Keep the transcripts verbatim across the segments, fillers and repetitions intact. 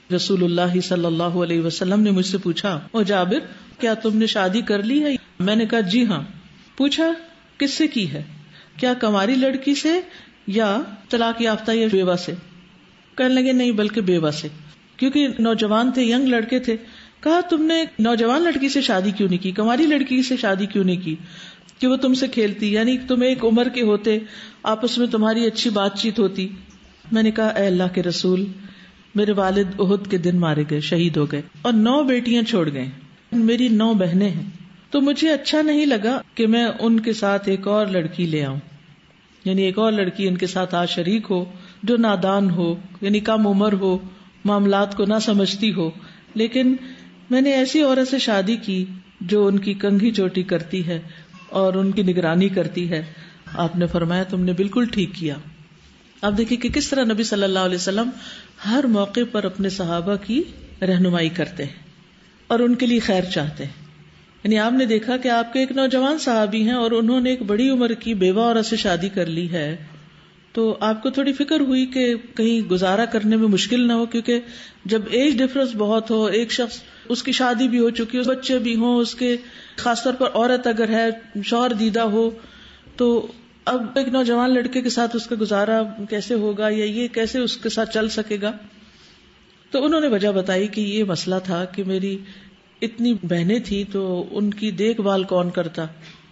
رسول اللہ صلی اللہ علیہ وسلم نے مجھ سے پوچھا، او جابر، کیا تم نے شادی کر لی ہے؟ میں نے کہا جی ہاں۔ پوچھا کس سے کی ہے؟ کیا کنواری لڑکی سے یا طلاق یافتہ یا بیوہ سے؟ کہنے لگے نہیں بلکہ بیوہ سے، کیونکہ نوجوان تھے، ینگ لڑکے تھے۔ کہا تم نے نوجوان لڑکی سے شادی کیوں نہیں کی، کنواری لڑکی سے شادی کیوں نہیں کی؟ کہ وہ تم سے کھیلتی، یعنی تم ایک عمر کے ہوتے، آپس میں تمہاری اچھی بات چیت ہوتی۔ میں نے کہا اے اللہ کے رسول، میرے والد احد کے دن مارے گئے، شہید ہو گئے، اور نو بیٹیاں چھوڑ گئے، میری نو بہنیں ہیں، تو مجھے اچھا نہیں لگا کہ میں ان کے ساتھ ایک اور لڑکی لے آؤں، یعنی ایک اور لڑکی ان کے ساتھ آ شریک ہو جو نادان ہو، یعنی کم عمر ہو، معاملات کو نہ سمجھتی ہو۔ لیکن میں نے ایسی عورت سے شادی کی جو ان کی کنگھی چوٹی کرتی ہے اور ان کی نگرانی کرتی ہے۔ آپ نے فرمایا تم نے بالکل ٹھیک کیا۔ آپ دیکھیں کہ کس طرح نبی صلی اللہ علیہ وسلم ہر موقع پر اپنے صحابہ کی رہنمائی کرتے ہیں اور ان کے لیے خیر چاہتے ہیں۔ یعنی آپ نے دیکھا کہ آپ کے ایک نوجوان صحابی ہیں اور انہوں نے ایک بڑی عمر کی بیوہ عورت سے شادی کر لی ہے، تو آپ کو تھوڑی فکر ہوئی کہ کہیں گزارا کرنے میں مشکل نہ ہو، کیونکہ جب ایج ڈفرنس بہت ہو، ایک شخص اس کی شادی بھی ہو چکی ہو، بچے بھی ہوں اس کے، خاص طور پر عورت اگر ہے، شوہر دیدہ ہو، تو اب ایک نوجوان لڑکے کے ساتھ اس کا گزارا کیسے ہوگا یا یہ کیسے اس کے ساتھ چل سکے گا؟ تو انہوں نے وجہ بتائی کہ یہ مسئلہ تھا کہ میری اتنی بہنیں تھیں تو ان کی دیکھ بھال کون کرتا؟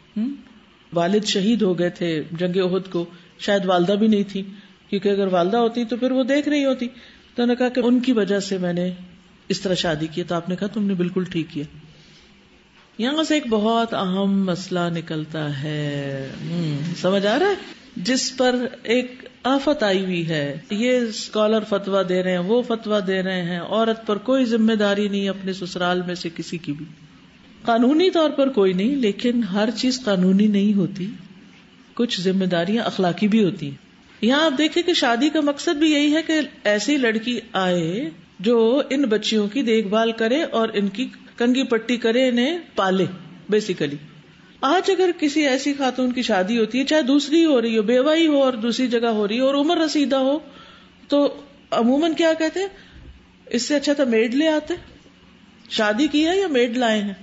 والد شہید ہو گئے تھے جنگ احد کو، شاید والدہ بھی نہیں تھی، کیونکہ اگر والدہ ہوتی تو پھر وہ دیکھ رہی ہوتی۔ تو انہوں نے کہا کہ ان کی وجہ سے میں نے اس طرح شادی کی۔ تو آپ نے کہا تم نے بالکل ٹھیک کیا۔ یہاں سے ایک بہت اہم مسئلہ نکلتا ہے، سمجھ آ رہا ہے، جس پر ایک آفت آئی ہوئی ہے۔ یہ اسکالر فتویٰ دے رہے ہیں، وہ فتویٰ دے رہے ہیں، عورت پر کوئی ذمہ داری نہیں اپنے سسرال میں سے کسی کی بھی، قانونی طور پر کوئی نہیں، لیکن ہر چیز قانونی نہیں ہوتی، کچھ ذمہ داریاں اخلاقی بھی ہوتی ہیں۔ یہاں آپ دیکھیں کہ شادی کا مقصد بھی یہی ہے کہ ایسی لڑکی آئے جو ان بچیوں کی دیکھ بھال کرے اور ان کی کنگھی پٹی کرے، انہیں پالے بیسیکلی۔ آج اگر کسی ایسی خاتون کی شادی ہوتی ہے، چاہے دوسری ہو رہی ہو، بیوہ ہی ہو اور دوسری جگہ ہو رہی ہو اور عمر رسیدہ ہو، تو عموماً کیا کہتے ہیں، اس سے اچھا تو میڈ لے آتے، شادی کی ہے یا میڈ لائے ہیں،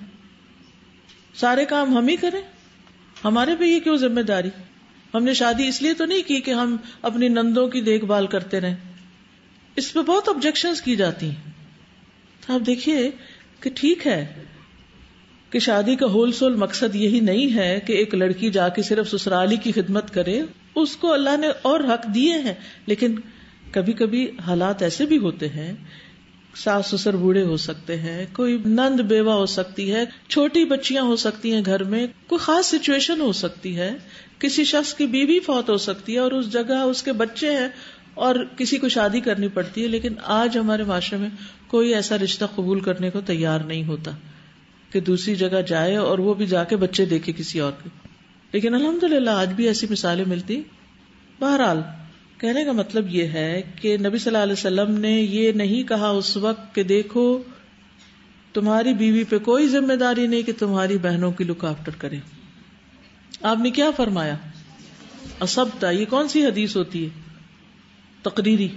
سارے کام ہم ہی کریں، ہمارے پہ یہ کیوں ذمہ داری؟ ہم نے شادی اس لیے تو نہیں کی کہ ہم اپنی نندوں کی دیکھ بھال کرتے رہیں۔ اس پہ بہت آبجیکشنز کی جاتی ہیں۔ تو آپ دیکھیے کہ ٹھیک ہے کہ شادی کا ہول سول مقصد یہی نہیں ہے کہ ایک لڑکی جا کے صرف سسرالی کی خدمت کرے، اس کو اللہ نے اور حق دیے ہیں، لیکن کبھی کبھی حالات ایسے بھی ہوتے ہیں، ساس سسر بوڑھے ہو سکتے ہیں، کوئی نند بیوہ ہو سکتی ہے، چھوٹی بچیاں ہو سکتی ہیں گھر میں، کوئی خاص سچویشن ہو سکتی ہے، کسی شخص کی بیوی فوت ہو سکتی ہے اور اس جگہ اس کے بچے ہیں اور کسی کو شادی کرنی پڑتی ہے، لیکن آج ہمارے معاشرے میں کوئی ایسا رشتہ قبول کرنے کو تیار نہیں ہوتا کہ دوسری جگہ جائے اور وہ بھی جا کے بچے دیکھے کسی اور کے۔ لیکن الحمدللہ آج بھی ایسی مثالیں ملتی۔ بہرحال کہنے کا مطلب یہ ہے کہ نبی صلی اللہ علیہ وسلم نے یہ نہیں کہا اس وقت کہ دیکھو تمہاری بیوی پہ کوئی ذمہ داری نہیں کہ تمہاری بہنوں کی لک آفٹر کرے۔ آپ نے کیا فرمایا؟ اصبتا، یہ کون سی حدیث ہوتی ہے؟ تقریری،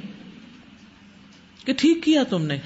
کہ ٹھیک کیا تم نے،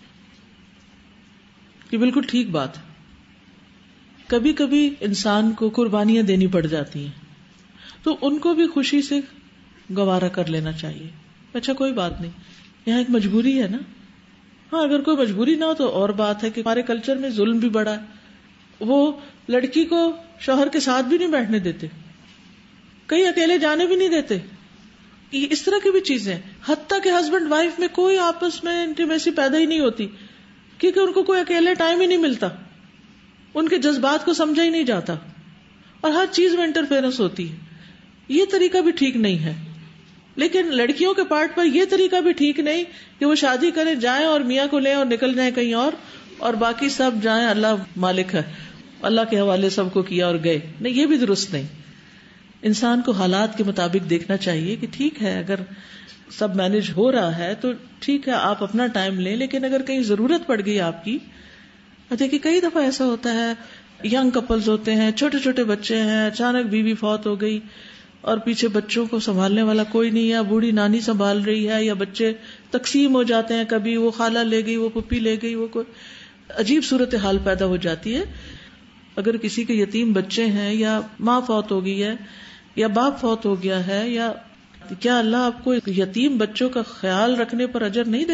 کہ بالکل ٹھیک بات۔ کبھی کبھی انسان کو قربانیاں دینی پڑ جاتی ہیں تو ان کو بھی خوشی سے گوارا کر لینا چاہیے۔ اچھا کوئی بات نہیں، یہاں ایک مجبوری ہے نا۔ ہاں اگر کوئی مجبوری نہ ہو تو اور بات ہے کہ ہمارے کلچر میں ظلم بھی بڑا ہے، وہ لڑکی کو شوہر کے ساتھ بھی نہیں بیٹھنے دیتے، کہیں اکیلے جانے بھی نہیں دیتے، یہ اس طرح کی بھی چیزیں، حتیٰ کہ ہسبینڈ وائف میں کوئی آپس میں انٹیمیسی پیدا ہی نہیں ہوتی کیونکہ ان کو کوئی اکیلے ٹائم ہی نہیں ملتا، ان کے جذبات کو سمجھا ہی نہیں جاتا اور ہر چیز میں انٹرفیئرنس ہوتی ہے۔ یہ طریقہ بھی ٹھیک نہیں ہے۔ لیکن لڑکیوں کے پارٹ پر یہ طریقہ بھی ٹھیک نہیں کہ وہ شادی کریں، جائیں اور میاں کو لیں اور نکل جائیں کہیں اور، اور باقی سب جائیں، اللہ مالک ہے، اللہ کے حوالے سب کو کیا اور گئے۔ نہیں، یہ بھی درست نہیں۔ انسان کو حالات کے مطابق دیکھنا چاہیے کہ ٹھیک ہے اگر سب مینج ہو رہا ہے تو ٹھیک ہے آپ اپنا ٹائم لیں، لیکن اگر کہیں ضرورت پڑ گئی آپ کی، دیکھیے کئی دفعہ ایسا ہوتا ہے، ینگ کپلز ہوتے ہیں، چھوٹے چھوٹے بچے ہیں، اچانک بیوی فوت ہو گئی اور پیچھے بچوں کو سنبھالنے والا کوئی نہیں ہے، بوڑھی نانی سنبھال رہی ہے یا بچے تقسیم ہو جاتے ہیں، کبھی وہ خالہ لے گئی، وہ پھپھی لے گئی، وہ کوئی عجیب صورتحال پیدا ہو جاتی ہے. اگر کسی کے یتیم بچے ہیں یا ماں فوت ہو گئی ہے یا باپ فوت ہو گیا ہے، یا کیا اللہ آپ کو یتیم بچوں کا خیال رکھنے پر اجر نہیں دے